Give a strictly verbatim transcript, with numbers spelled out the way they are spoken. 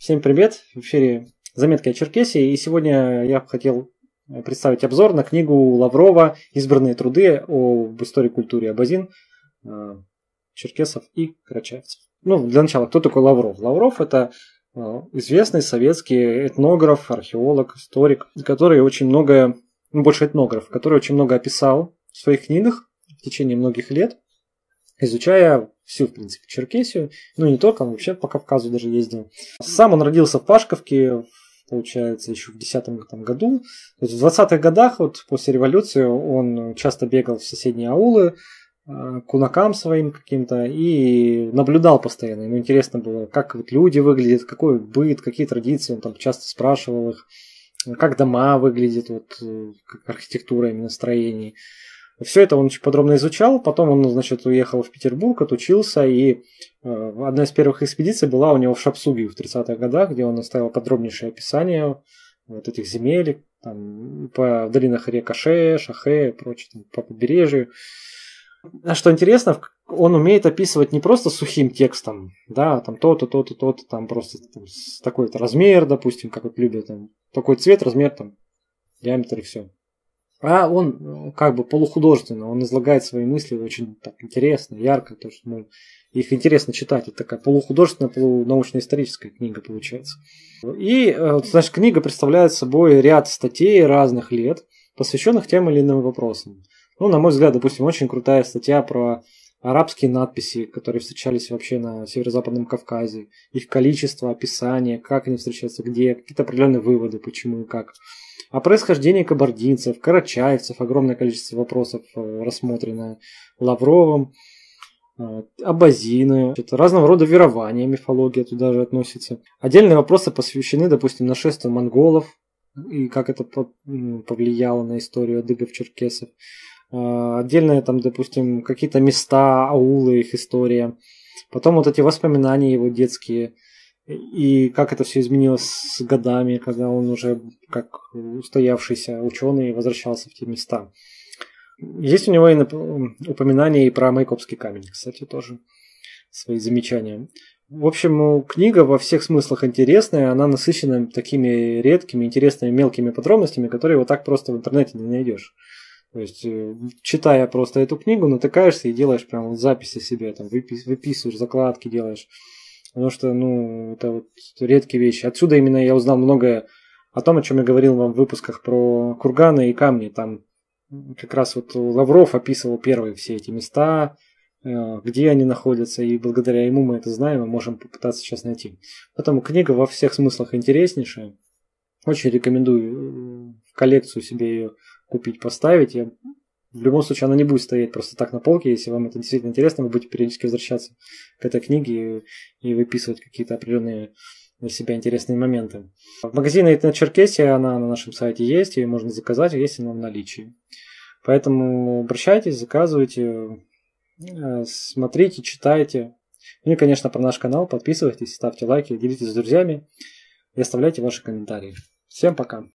Всем привет! В эфире «Заметки о Черкесии», и сегодня я хотел представить обзор на книгу Лаврова «Избранные труды об истории, культуре абазин, черкесов и карачаевцев». Ну, для начала, кто такой Лавров? Лавров – это известный советский этнограф, археолог, историк, который очень много, ну, больше этнограф, который очень много описал в своих книгах в течение многих лет, изучая всю, в принципе, Черкесию, ну не только, он вообще по Кавказу даже ездил. Сам он родился в Пашковке, получается, еще в десятом году. То есть в двадцатых годах, вот после революции, он часто бегал в соседние аулы, к кунакам своим каким-то и наблюдал постоянно. Ему интересно было, как вот люди выглядят, какой быт, какие традиции. Он там часто спрашивал их, как дома выглядят, вот, как архитектура именно строений. Все это он очень подробно изучал, потом он, значит, уехал в Петербург, отучился, и э, одна из первых экспедиций была у него в Шапсуге в тридцатых годах, где он оставил подробнейшее описание вот этих земель, там, по долинах рек Аше, Шахе и прочее, там, по побережью. А что интересно, он умеет описывать не просто сухим текстом, да, там то-то, то-то, то-то, там просто там, такой-то размер, допустим, как вот любят, там, такой цвет, размер, там, диаметр и все. А он как бы полухудожественно, он излагает свои мысли очень так интересно, ярко, то что ну, их интересно читать. Это такая полухудожественная, полунаучно-историческая книга получается. И, значит, книга представляет собой ряд статей разных лет, посвященных тем или иным вопросам. Ну, на мой взгляд, допустим, очень крутая статья про арабские надписи, которые встречались вообще на Северо-Западном Кавказе, их количество, описание, как они встречаются, где, какие-то определенные выводы, почему и как. О происхождении кабардинцев, карачаевцев, огромное количество вопросов рассмотрено Лавровым, абазины, разного рода верования, мифология туда же относится. Отдельные вопросы посвящены, допустим, нашествию монголов и как это повлияло на историю адыгов-черкесов. Отдельные там, допустим, какие-то места, аулы, их история. Потом вот эти воспоминания его детские. И как это все изменилось с годами, когда он уже как устоявшийся ученый возвращался в те места. Есть у него и упоминания и про Майкопский камень, кстати, тоже свои замечания. В общем, книга во всех смыслах интересная, она насыщена такими редкими, интересными, мелкими подробностями, которые вот так просто в интернете не найдешь. То есть, читая просто эту книгу, натыкаешься и делаешь прям вот записи себе, там, выписываешь, закладки делаешь. Потому что, ну, это вот редкие вещи. Отсюда именно я узнал многое о том, о чем я говорил вам в выпусках про курганы и камни. Там как раз вот Лавров описывал первые все эти места, где они находятся, и благодаря ему мы это знаем и можем попытаться сейчас найти. Поэтому книга во всех смыслах интереснейшая. Очень рекомендую в коллекцию себе ее купить, поставить. Я... В любом случае, она не будет стоять просто так на полке. Если вам это действительно интересно, вы будете периодически возвращаться к этой книге и, и выписывать какие-то определенные для себя интересные моменты. В магазине «Это Черкесия», она на нашем сайте есть, ее можно заказать, есть она в наличии. Поэтому обращайтесь, заказывайте, смотрите, читайте. Ну и, конечно, про наш канал подписывайтесь, ставьте лайки, делитесь с друзьями и оставляйте ваши комментарии. Всем пока!